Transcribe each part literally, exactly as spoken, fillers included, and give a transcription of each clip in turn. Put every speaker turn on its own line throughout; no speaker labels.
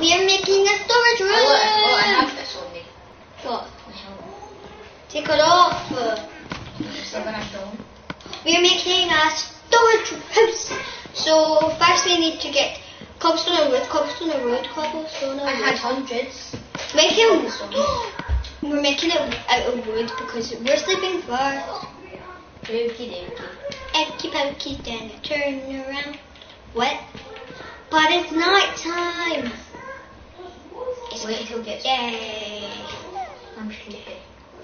We are making a storage room.
Oh, I, oh, I have this on me.
What?
My helmet.
Take it off.
I'm still gonna film.
We are making a storage house. So first we need to get cobblestone and wood, cobblestone and wood, cobblestone and
I
wood.
had hundreds.
Making
Cobblestone.
we're making it out of wood because we're sleeping first.
Okey dokey.
Empty pokey, then I turn around. What? But it's night time. It's
Wait until it gets.
Yay.
I'm sleepy.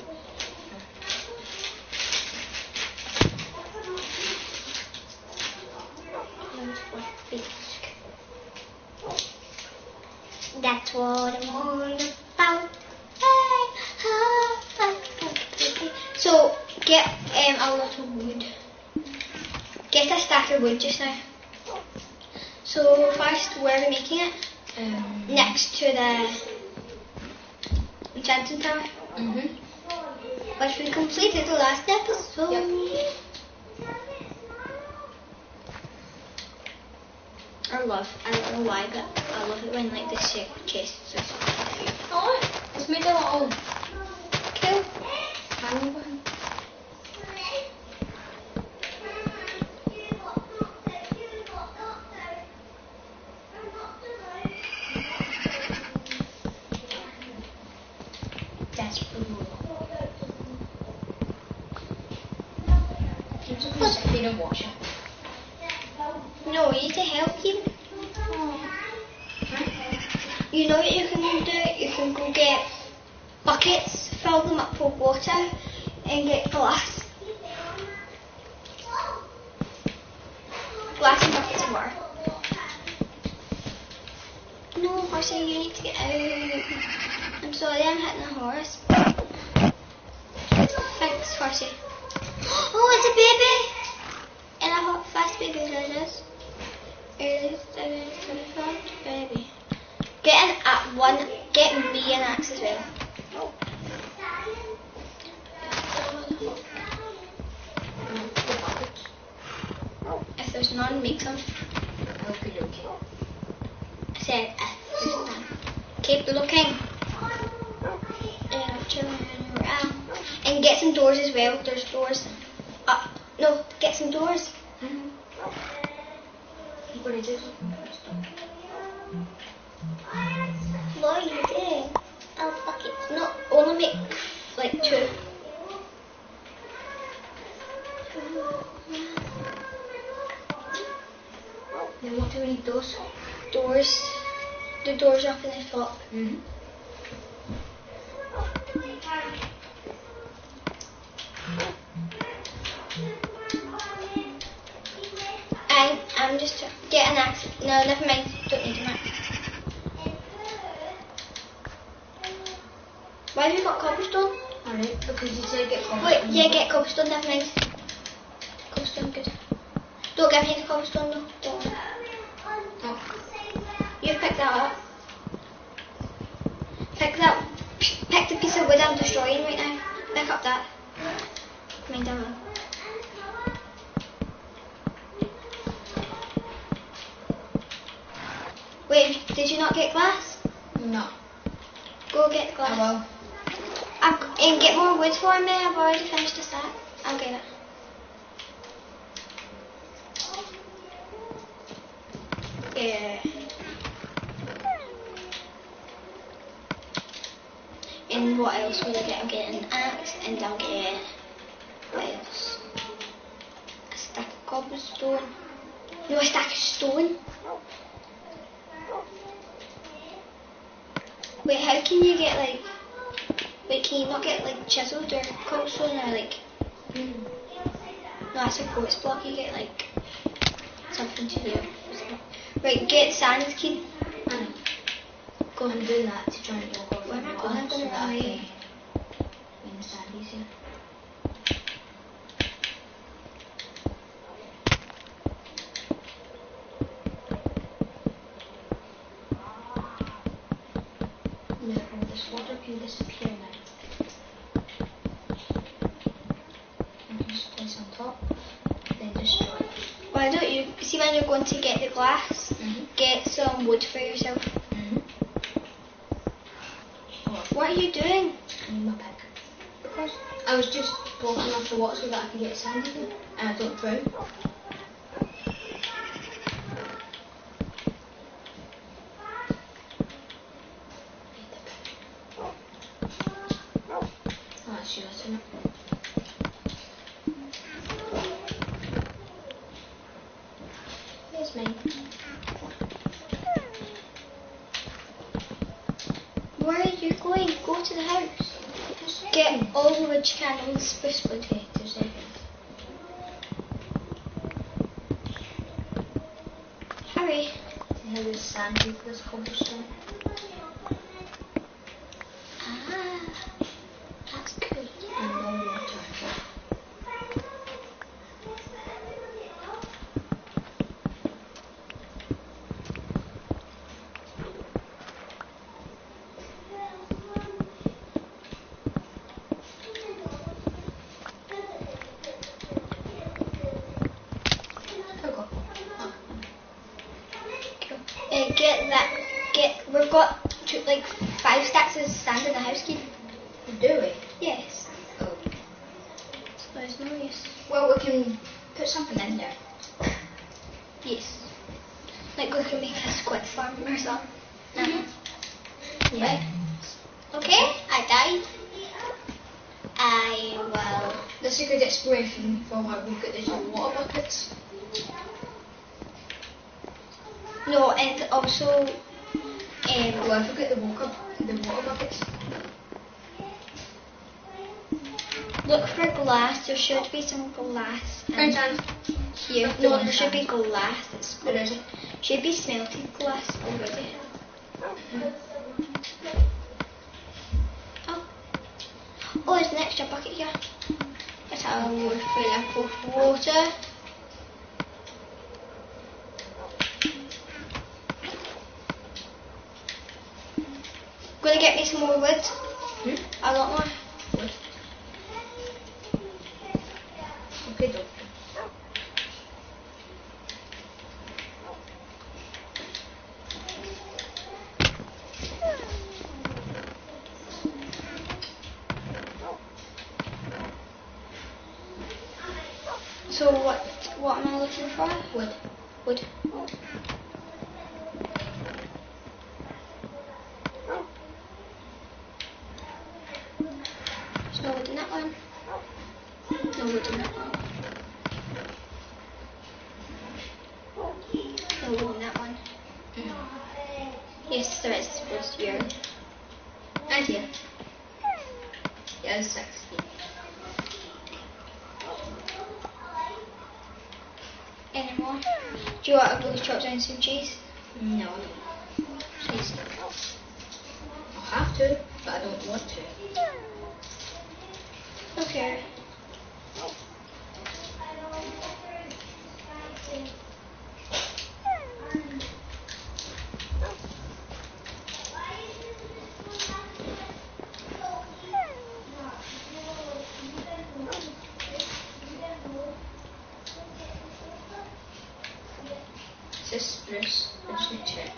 That's what I'm all about. So get um, a lot of wood. Get a stack of wood just now. So first, where are we making it?
Um,
Next to the enchanting tower,
Mhm.
which we completed the last episode.
Yep.
I love, I don't know why, but I love it when like the shape chests are so
Oh, it's made a little
cool.
hang behind. That's cool. You just need to clean and wash it.
No, we need to help you. You know what you can do? You can go get buckets, fill them up with water, and get glass. Glass and buckets of water. No, Horsey, you need to get out. I'm sorry, I'm hitting a horse. Thanks, Horsey. Oh, it's a baby! And a hot, fast baby, there it is. Early, fast baby. Get an at one. Get me an axe as well. If there's none, make some.
Okay, okay.
I said if there's none. Keep looking. And turn around. And get some doors as well. There's doors. Up. No, get some doors.
Mm-hmm. I'm gonna do something first.
What are you doing? Oh, buckets. No, only make like two.
Then what do we need those?
Doors. The doors are up in the top.
Mm-hmm.
I, I'm just get an axe. No, never mind. Don't need an axe. Why have you got cobblestone?
Alright, because you said get cobblestone.
Wait, yeah, get cobblestone. Never mind. Cobblestone, good. Don't give me the cobblestone though. Don't.
Oh.
You pick that up. Pick that. Pick the piece of wood I'm destroying right now. Pick up that. Mind that one. Wait, did you not get glass?
No.
Go get glass.
I will.
I've, and get more wood for me. I've already finished a stack. I'll get it. Yeah. And what else will I get? I'll get an axe and I'll get what else? A stack of cobblestone. No, a stack of stone. Wait, how can you get like? Wait, can you not get like chiseled or cobblestone or like?
Mm.
No, that's a quartz block. You get like something to do. Right, get sand key.
Mm. Go and do that to try and walk over.
Where am I
the
going? I'm
water so
gonna
that
run
I
away.
can understand easier. Yeah, all this water can disappear now. And just place on top, then destroy.
Why don't you see when you're going to get the glass?
Mm-hmm.
Get some wood for yourself.
Mm-hmm.
What are you doing?
I need my pick. Because I was just blocking off the water so that I could get sand in and I don't drown. Oh, that's yours, isn't it? Here's mine.
Where are you going? Go to the house. Get all the wood you can on the spruce wood.
Okay, two seconds.
Hurry.
Now there's sand with this cobblestone.
Ah, that's cool.
And no water.
Uh, get that. Get. We've got two, like five stacks of sand in the house, Keith.
Do we?
Yes.
Oh.
So there's no use.
Well, we can put something in there.
Yes. Like we can make a squid farm or something.
Mm-hmm.
Right. Okay. I died. I will.
This is a good exploration for why we've got these little water buckets.
No, and also. Um,
Oh, I forgot the water, the water buckets.
Look for glass. There should be some glass in
Found sand.
here.
The
No,
one
there should be
sand.
glass. That's
There isn't.
should be smelted glass already. Oh, oh, there's an extra bucket here. Let's have a load full of water. Gonna get me some more wood.
Hmm?
A lot more.
What? Okay, doctor.
So what? What am I looking for?
Wood.
Wood. There's no wood in that one. No wood in that one. No wood in that one. Yes, there is wood here.
And here. Yeah, there's sixteen.
Any more? Do you want to go chop down some cheese?
No.
Cheese.
I'll have to, but I don't want to.
Okay.
Is this spruce? I just need to check.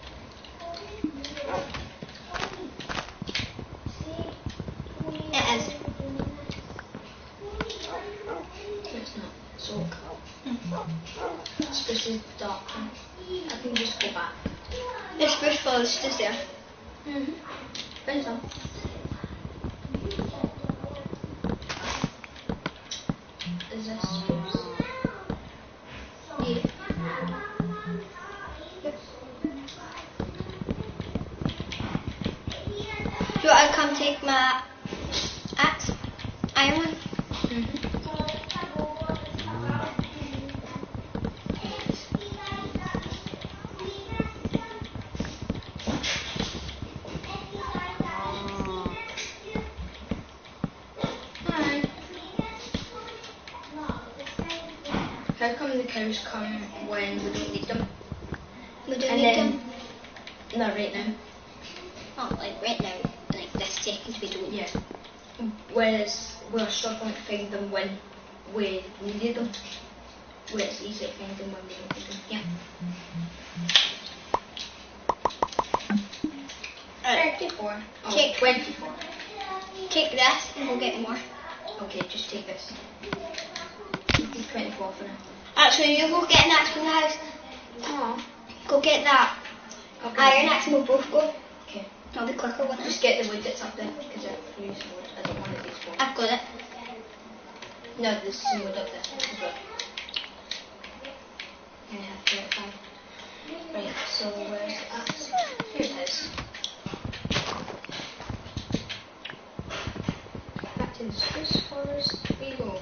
It is.
It's not. It's oak. Spruce is dark. I can just go back.
The spruce forest is there.
Mm-hmm. Found some. Is this spruce?
Yeah. Do you want to come take my axe? Iron one?
Mm-hmm. Hi. How come the cows come when we don't need them?
We don't
And
need
then-
them.
Not right now.
Not like right now. Like this second we don't.
Yeah. Whereas we're struggling to find them when we needed them. Where it's easy to find them when we don't need them. Yeah.
Alright.
thirty-four. Oh,
Take-
twenty-four.
Take this and we'll get more.
Okay, just take this. Keep the twenty-four for now.
Actually, you go get an axe from the house.
Oh.
Go get that
Okay.
iron axe and we'll both go.
Okay.
I'll be quicker with
Just
it.
get the wood that's up there because I freeze wood. I don't want it to explode.
I've got it.
No, there's some wood up there as well. I have thirty-five. Right, so where's the axe? Here it is. Back to the spruce forest we go.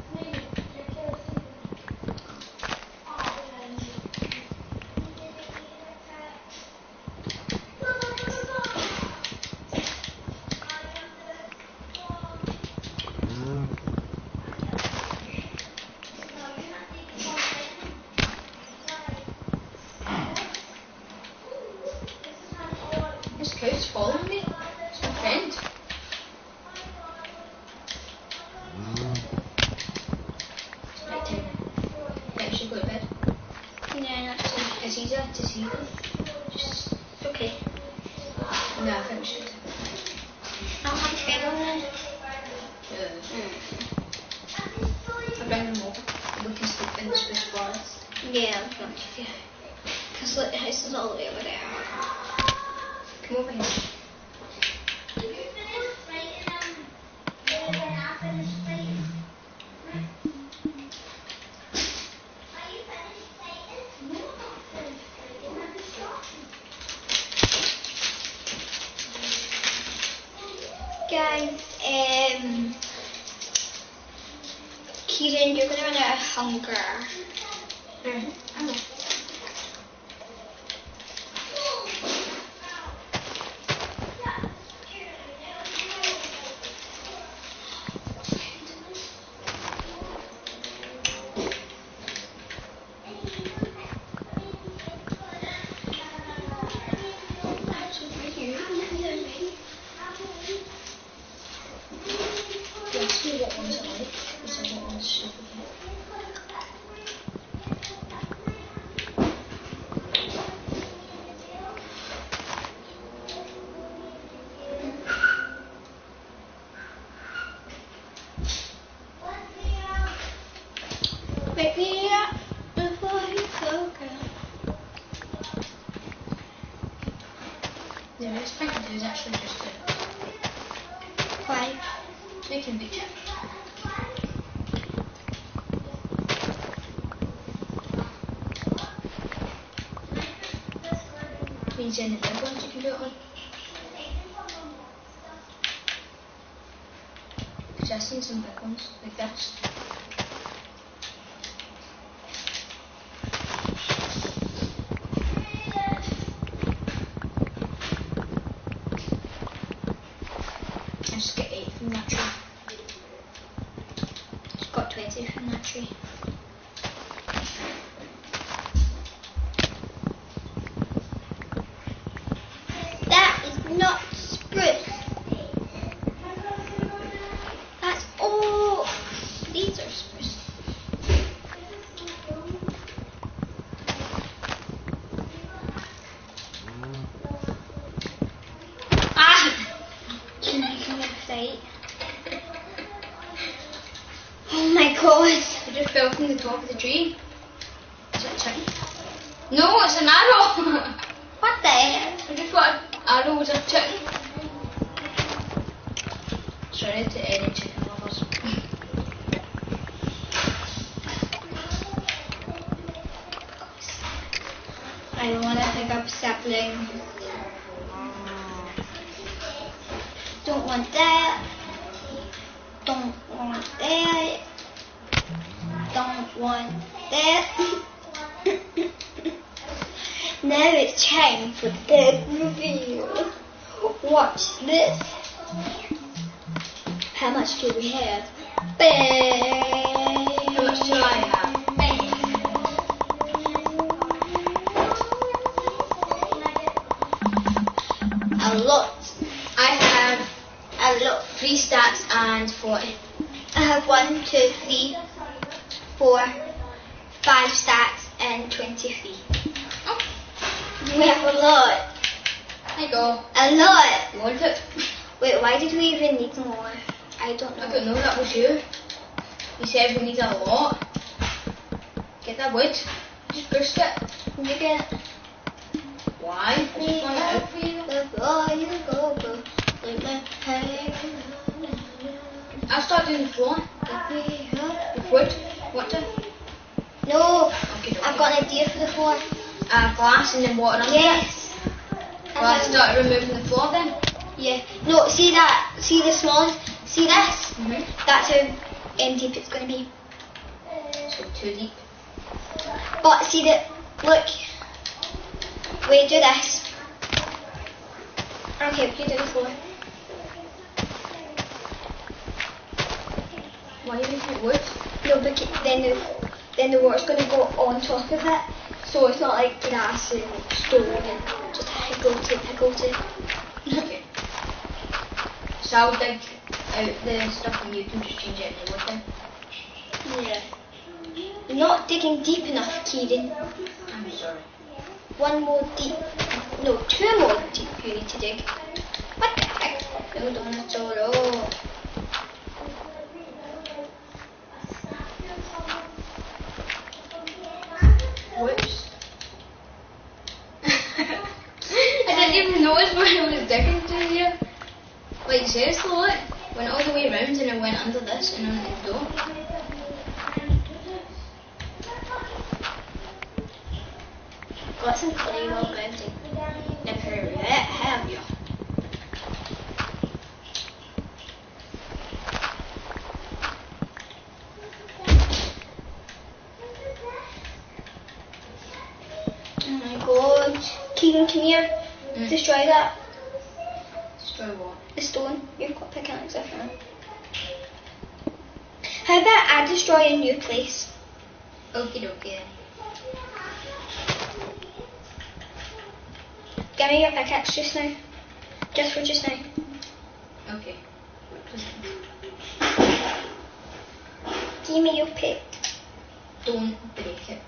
This cow's following me. It's my friend. Right, time. Right, should go to bed.
Yeah, that's it.
It's easier to see them. Just, it's okay. No, I think we should.
I'll have a table then.
I'll bring them over. We can sleep in the spruce forest.
Yeah, I was going to do. Because look, the house is all the way over there.
Come over here.
Guys, um, Kieran, you're going to run out of hunger.
Mm. Oh. Yeah, see what ones I like. Because I don't want to sleep again.
Wake me up before you go, girl.
The next thing to do is actually just to
Why?
make him beach. Means any big ones you can do it on. Because I've seen some big ones like this. I just get eight from that tree.
Just got twenty from that tree. That is not spruce. That's all. These are spruce. Ah! Can I come outside? Oh my god.
I just fell from the top of the tree. Is that a chicken? No, it's an arrow!
What the hell?
I just thought an arrow was a chicken. Sorry to any chicken lovers.
I don't want to pick up sapling. Don't want that. Don't want that. Don't want that. Now it's time for the big reveal. Watch this. How much do we have? Bang.
How much do I have?
A lot.
I have
A lot.
three stacks and forty.
I have one, two, three, four, five stacks and twenty-three.
Oh,
We have a lot.
There you go.
A lot.
You want it?
Wait, why did we even need more? I don't know.
I don't know, that was you. You said we need a lot. Get that wood. Just burst it.
You get
Why? I just want it out for you.
Before you go, go.
I'll start doing the floor. With wood. What to?
No,
Okay, okay.
I've got an idea for the floor.
Uh, glass and then water under it.
Yes.
Well, I start removing the floor then.
Yeah. No, see that? See the small? See this?
Mm-hmm.
That's how um, deep it's going to be.
So too deep.
But see the look. Wait, do this. Okay, you do the floor.
Why are you making it wood?
No, but then the then the water's going to go on top of it, so it's not like grass and stone and just higglety pigglety.
Okay. So I'll dig out the stuff and you can just change it into wood then.
Yeah. You're not digging deep enough, Kieran.
I'm sorry.
One more deep. No, two more deep you need to dig. What the heck? No, don't at all.
Whoops. I didn't even notice what I was digging to here. Like seriously, look. Went all the way around and it went under this and under the door.
Got some clay while building. Never yet have you? Oh my god. Keegan, come here.
Mm.
Destroy that.
Destroy what?
The stone. You've got pickaxe up now. How about I destroy a new place?
Okie dokie.
Give me your pickaxe just now. Just for just now.
Okay.
Give me your pick.
Don't break it.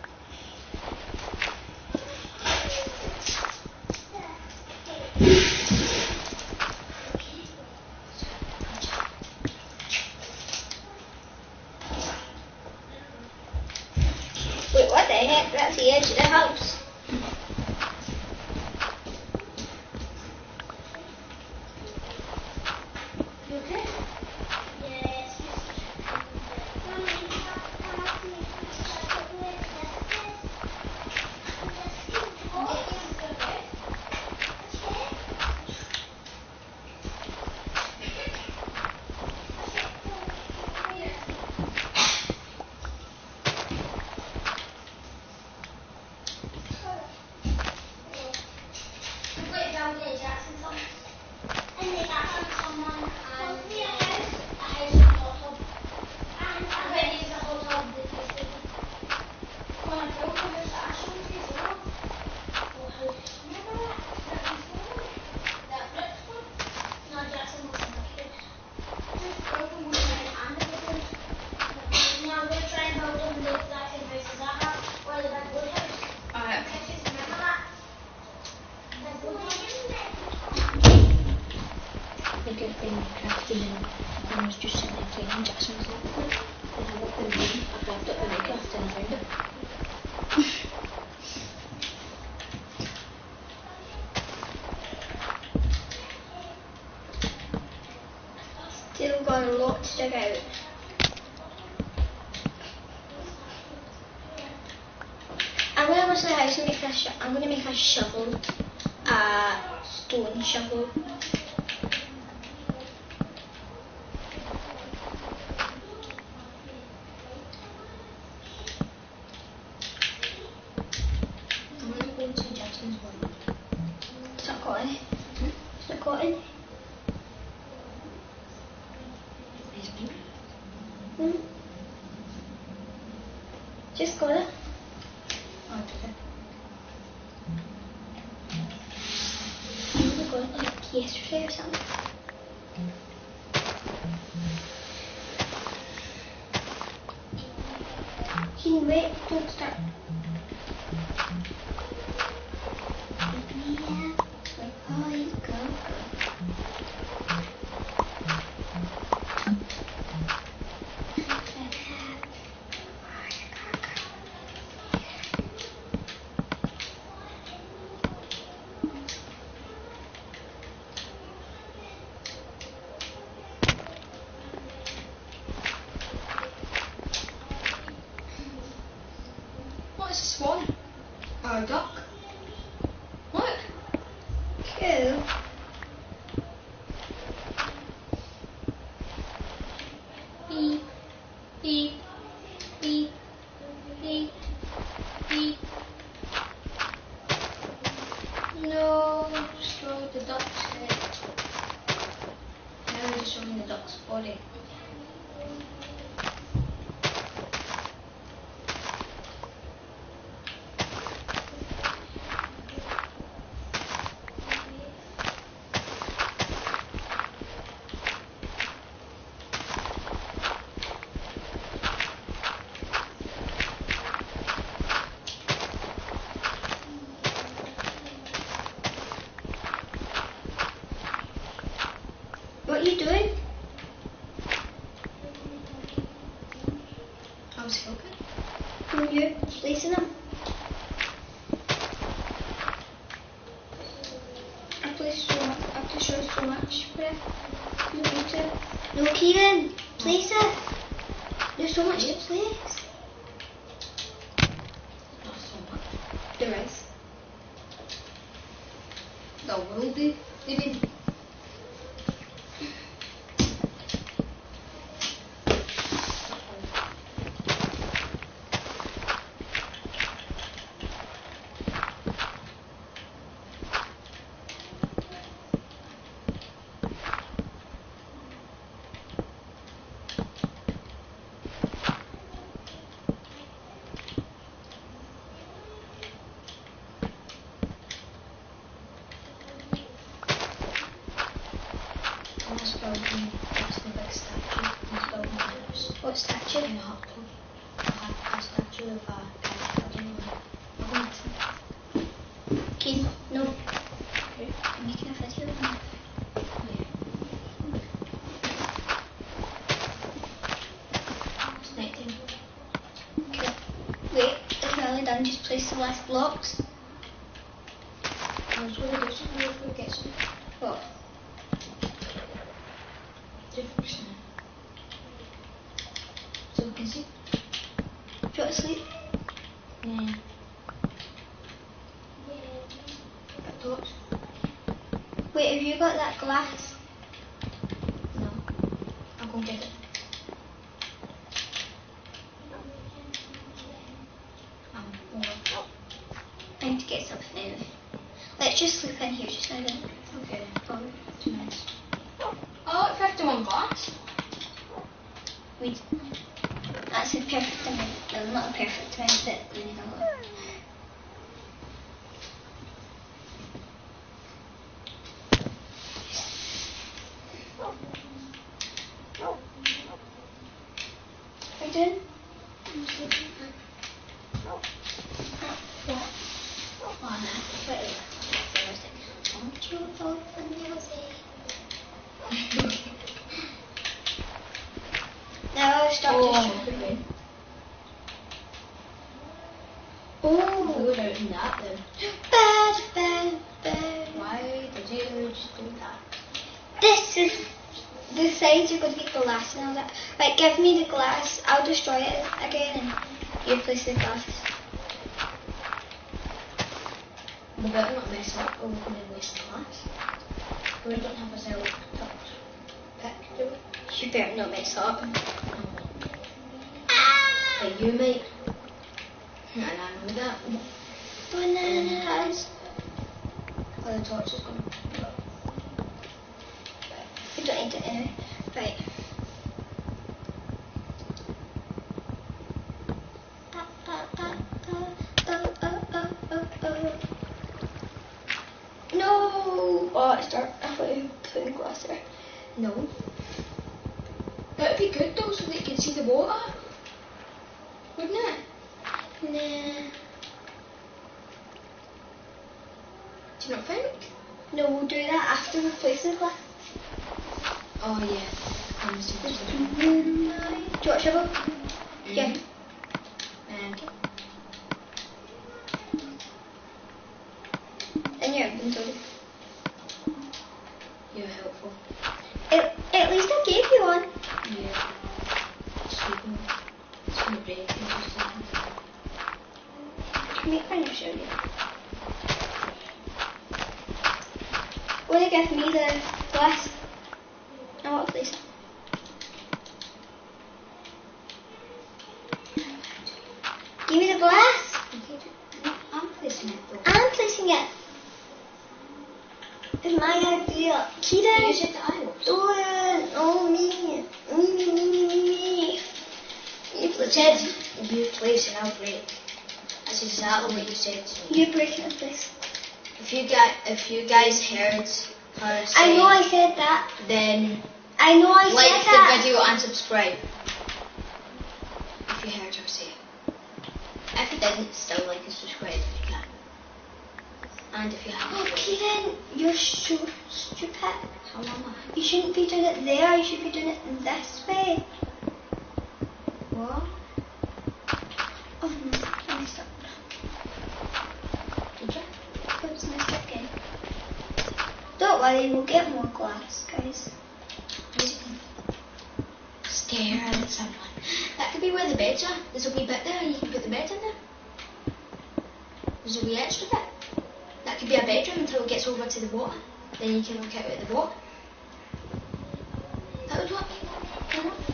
Wait, what the heck? That's the edge of the house. You okay? Yes.
Good thing crafting and I was just sitting there playing Jackson's Law. Then I walked in the room, I grabbed up the Minecraft and I found it.
Still got a lot to dig out. I'm gonna go to the house and make a sh I'm gonna make a shovel, a stone shovel.
I'm gonna go to Jackson's Law.
It's not cotton. Hmm? It's not cotton.
Nice pink.
Hmm? Just got it.
Oh, I took it.
I only got it like yesterday or something. Can you wait? Don't start. Yeah. Like, oh, Who?
Beep, beep, beep, beep, beep. No, destroyed the duck's head. Now we're destroying the duck's body.
What are you doing?
I was helping.
Who are you placing them?
I placed so much. I have to show so much for it. You need to.
No, Kieran, place it. There's so much to place.
Not so much.
There is.
There will be. Even. That's probably that's the big statue he's building a house.
What statue?
In a hot tub. A, a statue of a guy. I don't know. I'm going to.
Kieran, no. I'm making a video of them.
It's nighttime.
Okay. Wait, if we're only done, just place the last blocks.
I was going to do something before we get some.
What?
fifty percent. So we can see.
Do you want to sleep?
Yeah. Got torch?
Wait, have you got that glass?
No. I'll go get it. Um, over.
I need to get something anyway. Let's just sleep in here just now then.
Okay.
Oh,
Two minutes. Oh, fifty-one glass.
wait. That's a perfect amount. Well, not a perfect amount, but we need a lot. What are you doing?
I'm sleeping.
What?
Oh, no.
Wait, wait. Don't you go for music? Now I'll start
Oh,
to
okay.
Oh,
Good out in that then.
bad, bad, bad.
Why did you just do that?
This is the sides you're going to get glass and all that. Right, give me the glass. I'll destroy it again and you place the glass.
We better not mess up or we're going to waste glass. We don't have a cell touch pick, do we?
You better not mess up.
But you might. And I know that.
Bananas.
Oh, the torch is gone.
We don't need it anyway. Right. No! Oh, it's dark. I thought you were putting glass there.
No. That would be good though, so that you can see the water. Wouldn't it?
Nah.
Do you not think?
No, we'll do that after we place the glass.
Oh yeah. I'm just
Do you want a shovel? Yeah.
And
In your inventory.
you're helpful.
At, at least I gave you one.
Yeah. Sleeping. It's gonna break into something.
Can we kind of show you? Will you give me the glass? I want to place it. Give me the glass.
I'm placing it though.
I'm placing it. It's my idea. Kieran.
You said that I was.
Don't. Oh, me. Me, me, me, me, me, me. You
You
place
said
it.
you place and I'll break. That's exactly what you said to me.
You break it, please.
If you guys, if you guys heard her say,
I know I said that.
then
I know I
like
said
the
that.
video and subscribe. If you heard her say it. If you didn't, still like and subscribe if you can. And if you
Oh,
haven't,
Kieran, you're so stupid.
how am I?
You shouldn't be doing it there. You should be doing it in this way.
What?
Oh no, I messed up.
Did you?
Oops, messed up again. Don't worry, we'll get more glass, guys.
Stare at someone. That could be where the beds are. There's a wee bit there, and you can put the bed in there. There's a wee extra bit. That could be a bedroom until it gets over to the water. Then you can look out at the water. That would work. You know?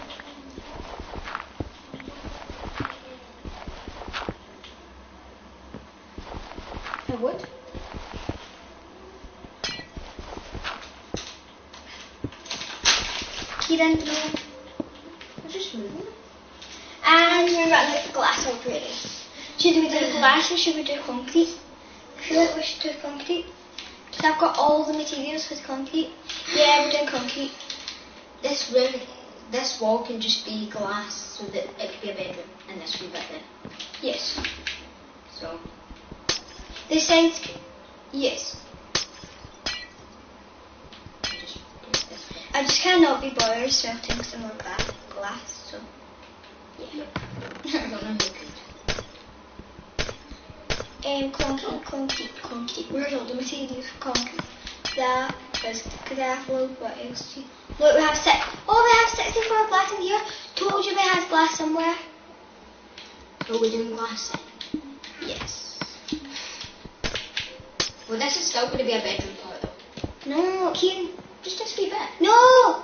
It would.
Kieran, no.
We're just moving.
And we're running out of glass already. Should we do glass or should we do concrete? I feel like we should do concrete. Because I've got all the materials for the concrete. Yeah, we're doing concrete.
This room, this wall can just be glass so that it could be a bedroom and this wee bit there.
Yes.
So,
This side's... c- Yes.
I'll just do this bit.
I just cannot be bothered smelting some more glass, glass so... Yeah.
I don't know who could.
Um, concrete, concrete, concrete. Where's all the materials for concrete? That, there's gravel, what else do you... Look, we have six... Oh, we have sixty-four glass in here. Told you we had glass somewhere.
So we're doing glass then.
Yes.
Well, this is still going to be a bedroom part though.
No, Kieran.
Just this wee bit.
No!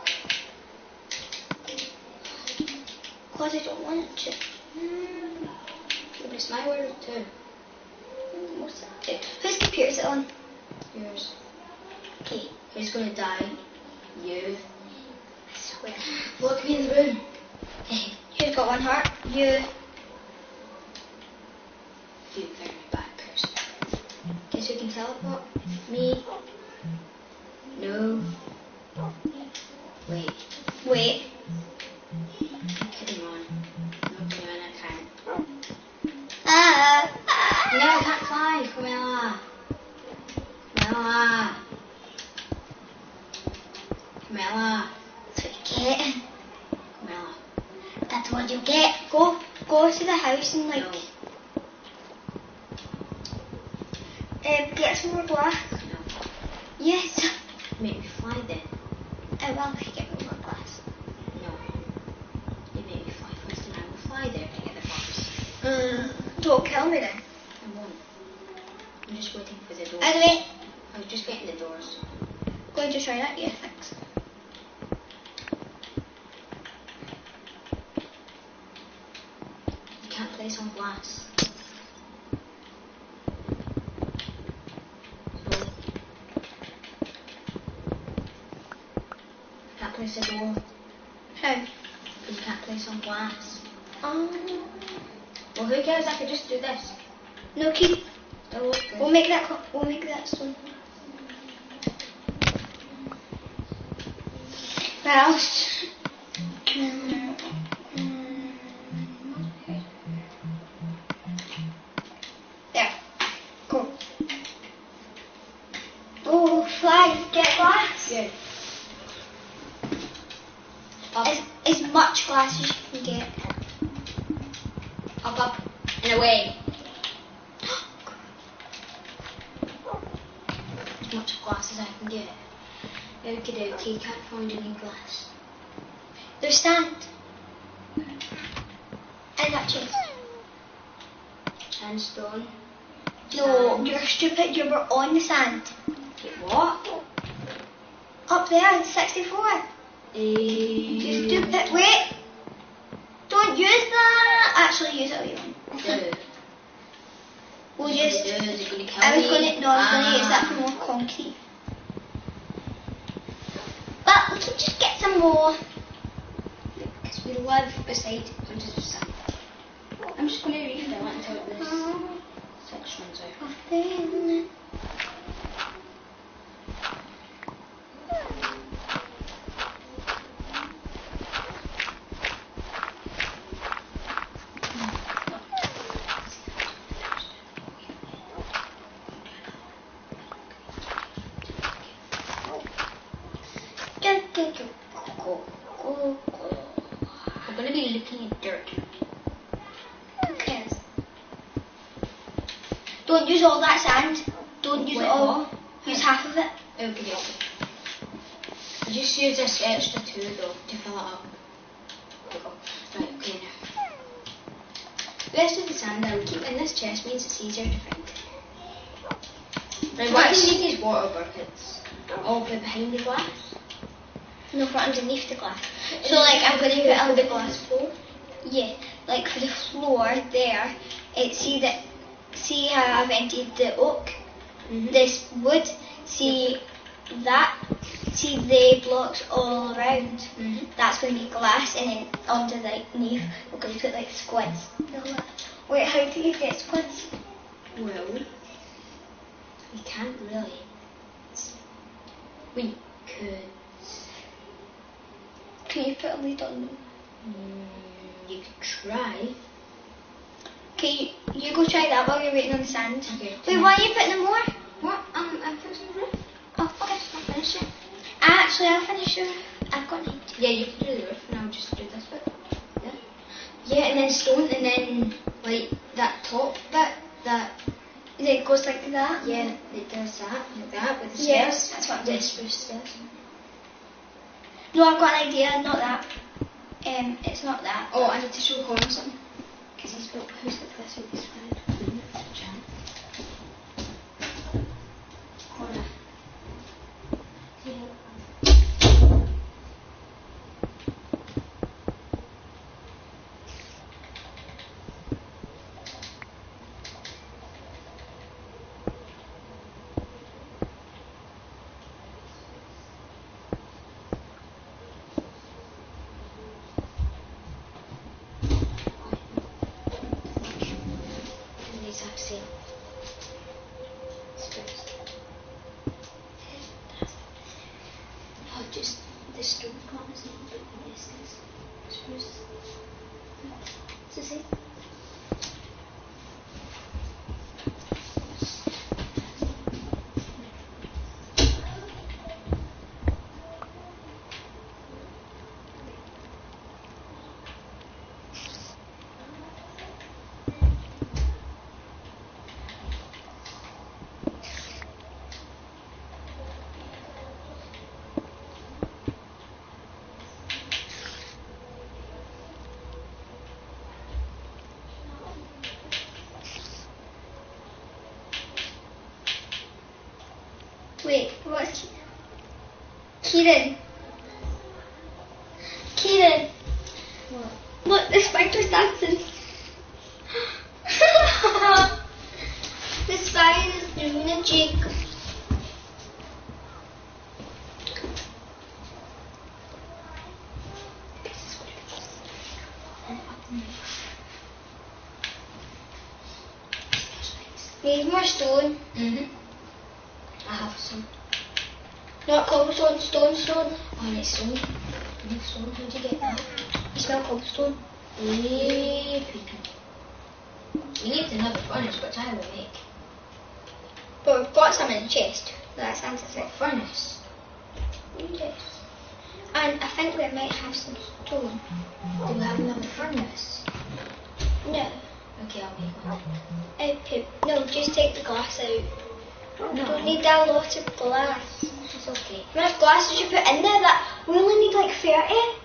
Because I don't want it to.
Mm. Yeah, but it's my world too.
What's that? Whose computer is it on?
Yours.
Okay.
Who's going to die? You.
I swear.
Lock me in the room.
Who's got one heart? You.
You very bad person. Guess who can teleport? Me. No. Wait.
Wait.
I'm kidding on. I'm not doing it, I can't.
Ah. ah.
No, I can't fly. Camilla. Camilla. Camilla.
That's what you get.
Camilla.
That's what you get. Go, go to the house and like,
No.
um, get some more glass.
No.
Yes.
Make me fly then.
I will if you get me more glass.
No. You make me fly first and I will fly there to get the box.
Mm. Don't kill me then.
I won't. I'm just waiting for the door.
Anyway,
I was just getting the doors.
going to try that. Yeah, thanks.
You can't place on glass. So, you can't place a door.
How?
You can't place on glass.
Um.
Well, who cares? I could just do this.
No, keep.
It'll look good.
We'll make that. Co- we'll make that stone. Where else? Mm, mm. There. Go. Oh, fly. Get glass.
Good. Up,
As, as much glass as you can get.
up, up, and away. As much glass as I can get. Okie dokie, can't find any glass.
There's sand. And that chest.
Sandstone.
No,
Sand.
you're stupid. You were on the sand.
Wait, what?
Up there, sixty-four.
Eh,
Just do it. Wait. Don't use that. Actually, use it all you want.
Dude.
We'll
Dude,
just.
dude, is it gonna kill
I was
me?
going to. No, I was going to use that
Ah.
for more concrete. But we can just get some more.
Because we live beside hundreds of sand. I'm just going to refill it until this
Oh,
six runs out.
a thing. Go, go, go, go, go, go.
We're going to be looking at dirt.
Who cares? Don't use all that sand. Don't use
Wait,
it all.
what?
Use half of it.
Okay, okay. Just use this extra two though to fill it up. There we go. Right, okay now. The rest of the sand I will keep in this chest means it's easier to find. Right, what
Nice.
do you need these water buckets? All put behind the glass?
No, for underneath the glass. So like I'm going to put under the glass.
floor.
Yeah, like for the floor there, it see that see how I've emptied the oak,
Mm-hmm.
this wood, see that, see the blocks all around.
Mm-hmm.
That's going to be glass, and then underneath we're going to put like squids. Wait, how do you get squids?
Well, we can't really. We could.
Can you put a lid on them?
Mm, you could try.
Okay, you, you go try that while you're waiting on the sand.
Okay.
Wait, why are you putting them more?
What? Um, I'm fixing the roof.
Oh, okay.
I'll finish it.
Actually, I'll finish the roof. I've got an idea.
Yeah, you can do the roof and I'll just do this bit. Yeah. Yeah, and then stone and then like that top bit that
It goes like that.
yeah, it does that, like that with the stairs.
Yes, that's what I'm doing.
The spruce stairs.
No, I've got an idea. Not that. Um, it's not that.
Oh, I need to show Colin something. Because he's built a house like this with his friend. Connor. The exact same. Spruce. Oh, just the stone corners and the rest is spruce. It's the same.
Wait, what's Kieran? Kieran,
What?
look, the spider's dancing. The spider's doing a jig. Need more stone.
Mm-hmm. I have some.
Not cobblestone, stone, stone.
Oh, and it's stone. I need stone. How'd you get that?
You smell cobblestone.
Eh, pecan. We need another furnace, which I will make.
But we've got some in the chest. That's answers it.
Furnace?
Yes. And I think we might have some stone.
Do we have another furnace?
No.
Okay, I'll make one.
Okay. No, just take the glass out.
No.
Don't need that lot of glass.
It's okay.
How much glass did you put in there? That we only need like thirty.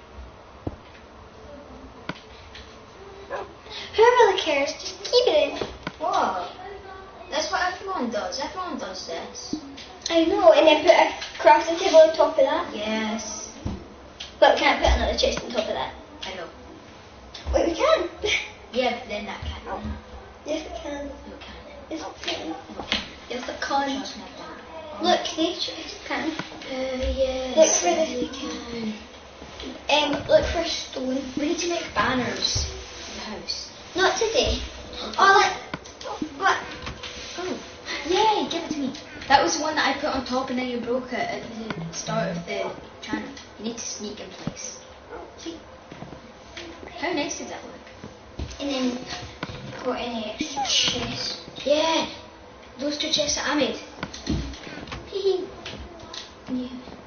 Who really cares? Just keep it in.
What? That's what everyone does. Everyone does this.
I know, and then put a crafting table on top of that.
Yes.
But we can't put another chest on top of that.
I know.
Wait, we can.
Yeah, but then that can't. No,
Yes, we can.
it can't.
Yes, we can.
No, it can't.
Yes, we can.
Trust me, I've done it.
Look, the chest can.
Uh, yes.
Look for
yes,
the-
we can.
Um, look for stone.
We need to make banners for the house.
Not today. Oh, like, what?
Oh. Yay, give it to me. That was the one that I put on top and then you broke it at the start of the channel. You need to sneak in place. See? How nice did that look?
And then got any extra chests.
Yeah. Those two chests that I made.
Hee Yeah.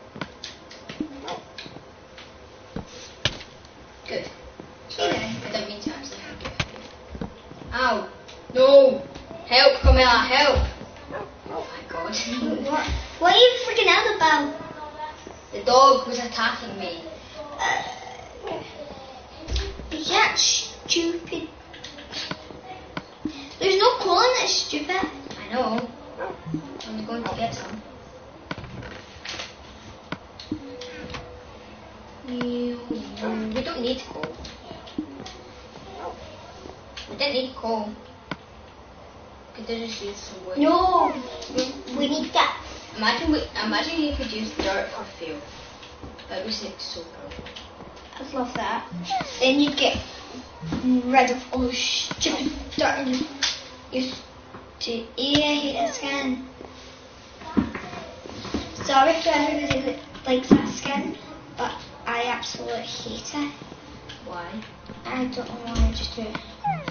Good. Sorry, I don't mean to actually hurt you. Ow. No. Help, Camilla, help. Oh my god.
What? What are you freaking out about?
The dog was attacking me.
Uh, is that stupid? There's no coal in it, stupid.
I know. I was going to get some. You- We don't need coal. We didn't need coal. We could just use some wood.
No, we need that.
Imagine we, imagine you could use dirt for fuel. That was like so cool.
I'd love that. Then you'd get rid of all the stupid dirt and just use to. Yeah, I hate that skin. Sorry for everybody that likes that skin, but I absolutely hate it.
Why?
I don't know why I just do it.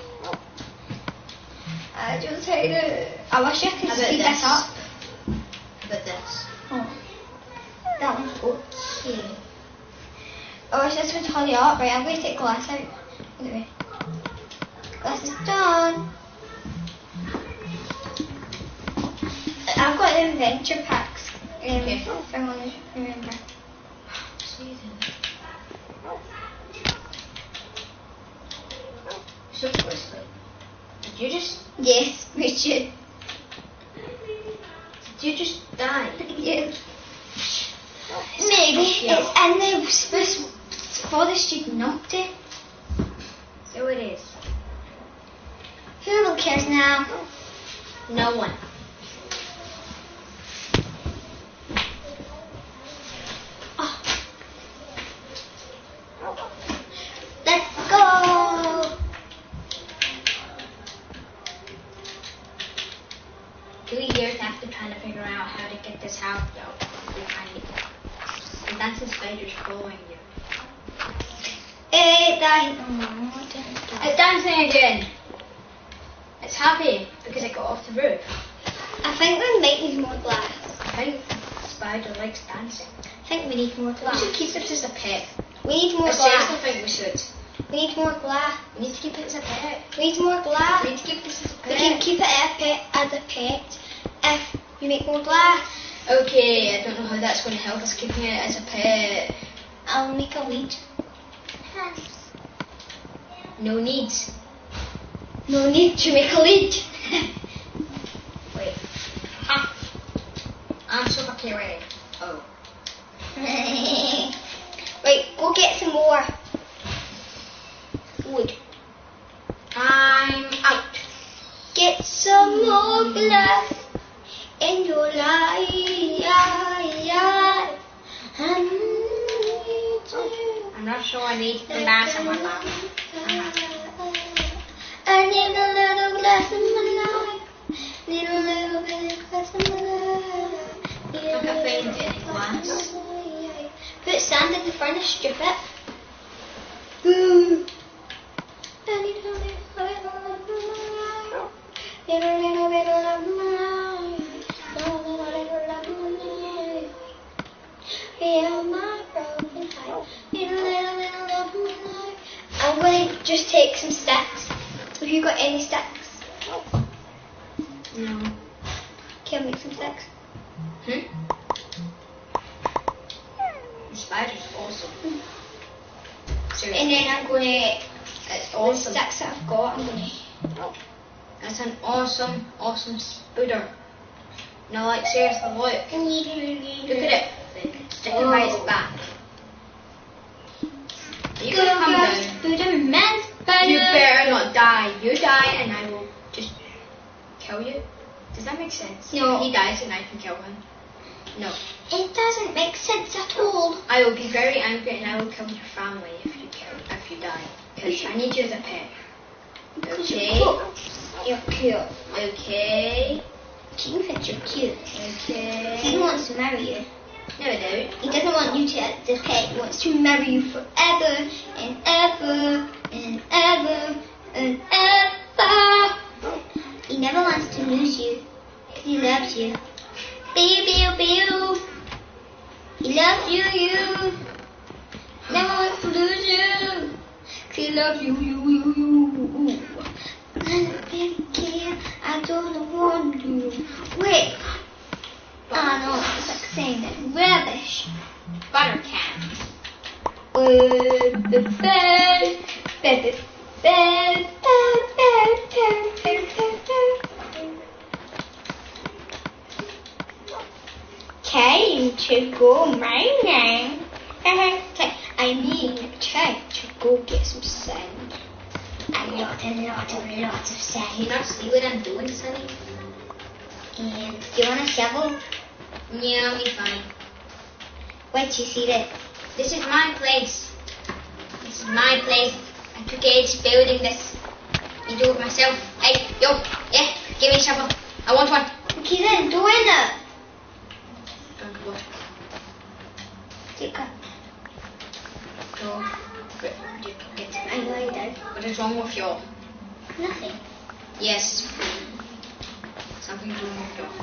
I just hate it. I wish I could
How about
speed this
this?
up.
But this.
Oh, that one's okay. I wish this would hurry up. Right, I'm going to take glass out. Anyway, glass is done. I've got the adventure packs. Um,
Okay.
If I want to remember.
So firstly, did you just
Yes, we should.
did you just die?
Yes. Maybe it's in the Swiss forest you knocked it.
So it is.
Who will cares now?
No one.
Oh. Let's go.
Three years after trying to figure out how to get this house built, we finally did. The dancing spider's following you.
Eh, that. Oh, damn.
It's dancing again. It's happy because it got off the roof.
I think we might need more glass.
I think the spider likes dancing.
I think we need more
We
glass.
should keep this as a pet.
We need more
I seriously
glass.
think we should.
We need more glass.
We need to keep it as a pet.
We need more glass.
We need to keep this as a
We can
pet.
keep it as a pet, as a pet if you make more glass.
Okay, I don't know how that's going to help us keeping it as a pet.
I'll make a weed.
No needs.
No need to make a lead.
Wait. Ah. I'm super carry. Oh.
Right, go get some more wood.
I'm out.
Get some more glass in your life. I need to.
I'm not sure I need the glass in my life.
I need a little glass in my life. Need a little bit of glass in my life. Need a
I can't find
little
any glass.
Put sand in the furnace, strip it. Boo. I need a little bit of life. Need a little bit of love in my life. A little bit of love in my life. Feel my broken heart. Need a little bit of love in my life. I'm going to just take some sticks. Have you got any sticks?
No.
Can I make some sticks?
Hmm? The spider's awesome. Seriously.
And then I'm going to,
It's
the
awesome.
sticks that I've got, I'm going to,
That's an awesome, awesome spider. No, like seriously, look. Look at it. It's sticking by its back. Are you gonna come down? You better not die. You die and I will just kill you. Does that make sense?
No.
If he dies and I can kill him. No.
It doesn't make sense at all.
I will be very angry and I will kill your family if you kill if you die. Because I need you as a pet. Okay.
You're cute.
Okay.
King thinks you're cute.
Okay.
He wants to marry you.
No, I don't.
He doesn't want you to as a pet. He wants to marry you forever and ever and ever and ever. He never wants to lose you because he loves you. Baby, baby. He loves you, you. Never wants to lose you. He loves you, you, you, you. I don't really care. I don't want you. Wait. Oh no, it's like saying that rubbish.
Buttercat.
Time to go mining. I mean, time to go get some sand. A lot and lot and lots of sand.
You not see what I'm doing, Sonny?
And do you want a shovel?
Yeah, I'll be fine.
Where'd you see that?
This is my place. This is my place. I took age building this. I do it myself. Hey, yo, yeah, give me a shovel. I want one.
Okay then, do it.
Don't go.
Take a.
Go. Get, get, get.
I know you did.
What is wrong with you?
Nothing.
Yes. Something's wrong with you.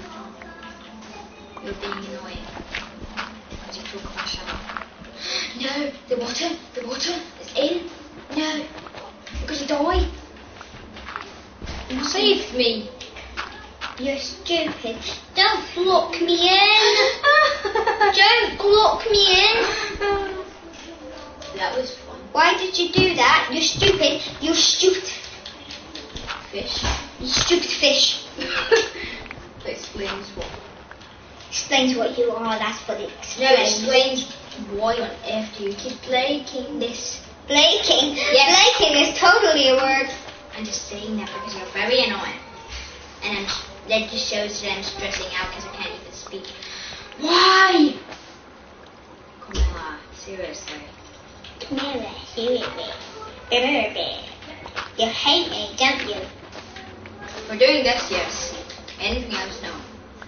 You're being annoying. Because you took my shovel. No, the water, the water is in. No, because you died. You saved me.
You're stupid. Don't lock me in. Don't lock me in.
That was fun.
Why did you do that? You're stupid. You're stupid.
Fish.
You stupid fish.
That explains what.
Explains what you are. That's what it
No, it
explains.
explains why on earth do you keep breaking this.
Blaking.
Yes.
Blaking is totally a word.
I'm just saying that because you're very annoying. And I'm, that just shows that I'm stressing out because I can't even speak. Why? Come on, seriously.
Come here, seriously. Baby. You hate me, don't you?
We're doing this, yes. Anything else, no.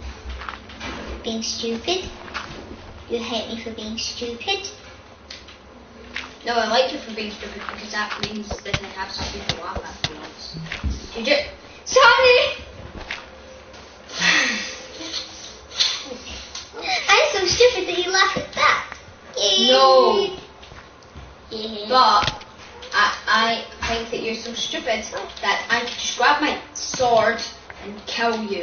Being stupid. You hate me for being stupid.
No, I like you for being stupid because that means that I have something to laugh afterwards. You just...
Sorry. I'm so stupid that you laugh at that. Yay.
No.
Yeah.
But I, I think that you're so stupid that I could just grab my sword and kill you.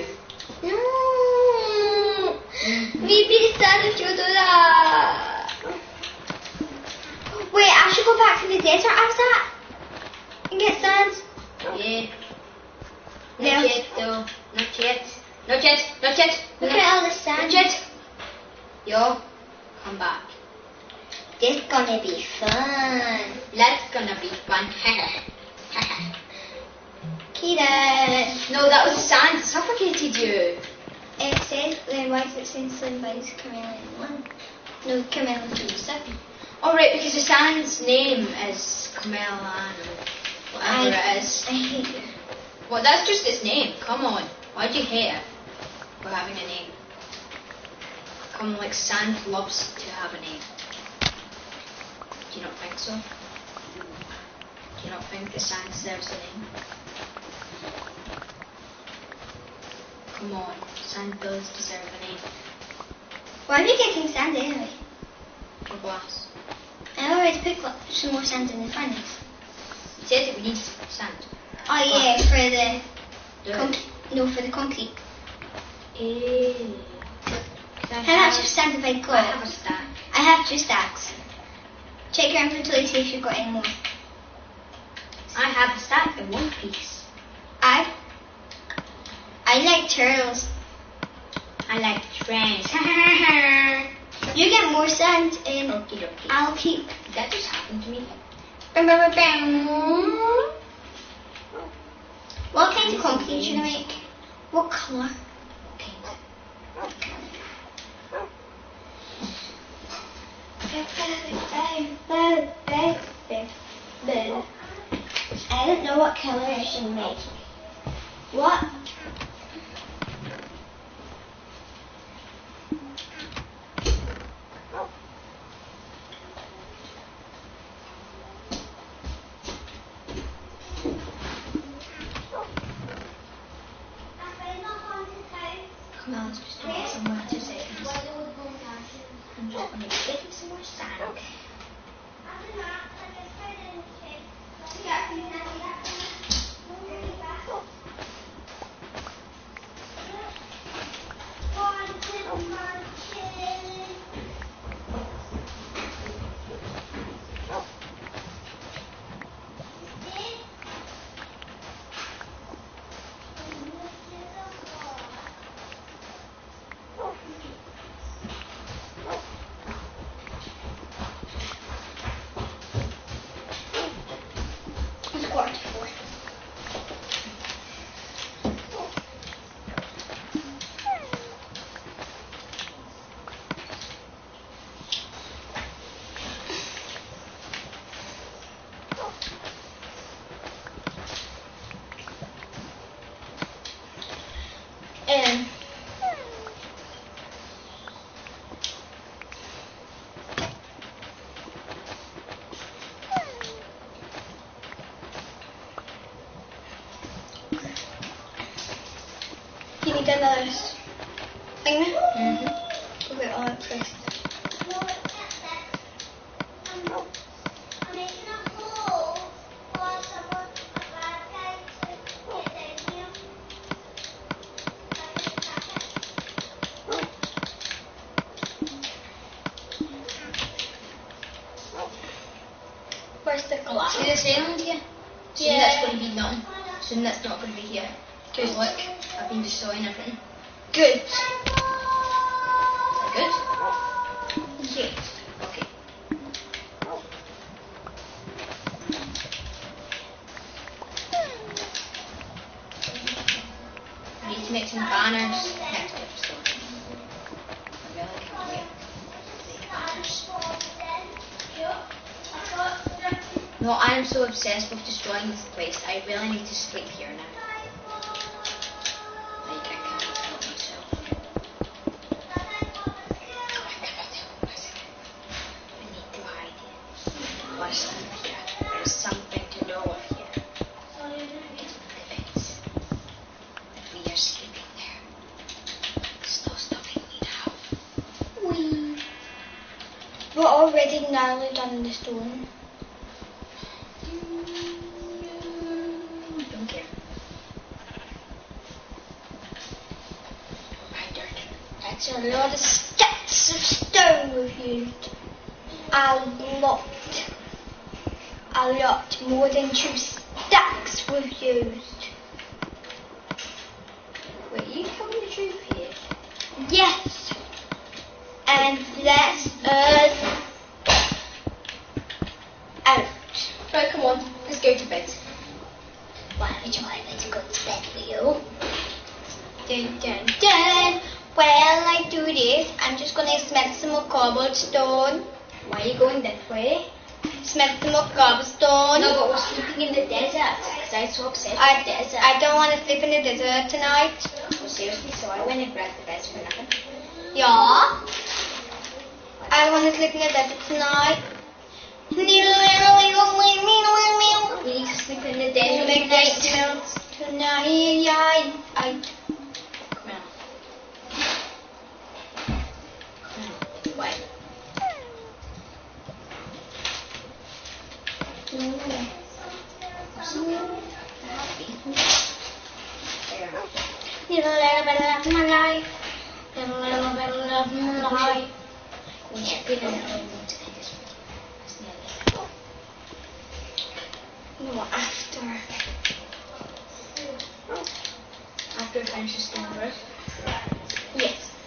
No. Maybe sad if you do that. Wait, I should go back to the desert after that and get sand.
Yeah. Not
No.
yet, though. Not yet. Not yet. Not yet.
Look
not,
at all the sand.
Not yet. Yo, come back.
This is gonna be fun.
That's gonna be fun.
Kita.
No, that was the sand that suffocated you.
It says, then why does it say Slim by Chameleon one? No, Chameleon two seven.
Alright, because the sand's name is Camellan or whatever
I,
it is.
I hate you.
Well, that's just its name. Come on. Why'd you hate it for having a name? Come on, like sand loves to have a name. Do you not think so? Do you not think the sand deserves a name? Come on, sand does deserve a name.
Why are we getting sand anyway?
For glass.
I already picked up some more sand in the furnace.
You said that we need sand.
Oh yeah, for the
Do it.
conc- no for the concrete.
Ew. Can I
How much
have-
sand have I
I
got?
have a stack.
I have two stacks. Check your inventory, see if you've got any more.
I have a stack in one piece.
I I like turtles.
I like friends.
You get more sand and
Okie dokie.
I'll keep.
That just happened to me.
What kind of concrete should I make? What colour? I don't know what colour I should make. What?
No, it's just doing somewhere two seconds. I'm just going to get some more sand.
Um, you need another thing now?
Mm-hmm.
We'll get all it first. Where's the glass?
See this island here? Soon
Yeah.
that's going to be done. Soon that's not going to be here. Because
Good.
look, I've been destroying everything.
Good.
Is that good?
Yes.
Okay. I need to make some banners next episode. I really can't wait to make banners. No, I am so obsessed with destroying this place. I really need to sleep here now. Like, I can't help myself. I cannot help myself. I need to hide here. What is something here? There is something to know of here. It's that we are sleeping there. There's no stopping me now.
We. We're already nearly done the stone.
Don't care. My dirt.
That's a lot of sticks of stone we've used. A lot. A lot more than two stacks we've used.
Wait, you coming the truth here?
Yes. And that's us out.
Right, come on. Let's go to bed.
Why would you want me to go to bed with you? Dun dun dun. While I do this, I'm just gonna smelt some more cobblestone.
Why are you going that way?
Smelt some more cobblestone.
No, but we're sleeping in the desert. Because I'm so obsessed
I,
with the desert.
I don't want to sleep in the desert tonight.
Well, seriously, so I went and grabbed the beds for nothing.
Yeah. I want to sleep in the desert tonight.
We need to sleep in the desert tonight.
Tonight, yeah. I,
Come on. Come on. Why? There.
need a little bit of my life. A little bit of my life.
We can't get in that room to end this video. It's nearly.
No, after.
After I finish the stone first.
Yes.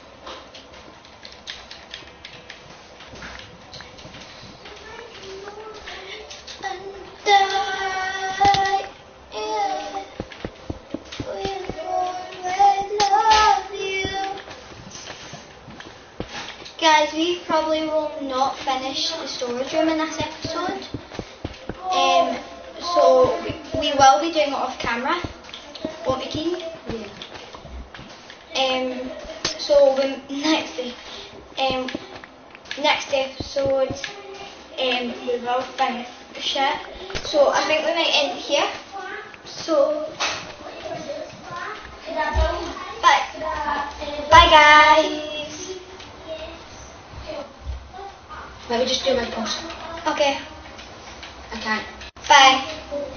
Guys, we probably will not finish the storage room in this episode. Um, so we, we will be doing it off camera. Won't we, Keane?
Yeah.
Um, so when next um next episode um we will finish it. So I think we might end here. So bye. Bye guys.
Let me just do my post.
Okay.
I can't.
Bye.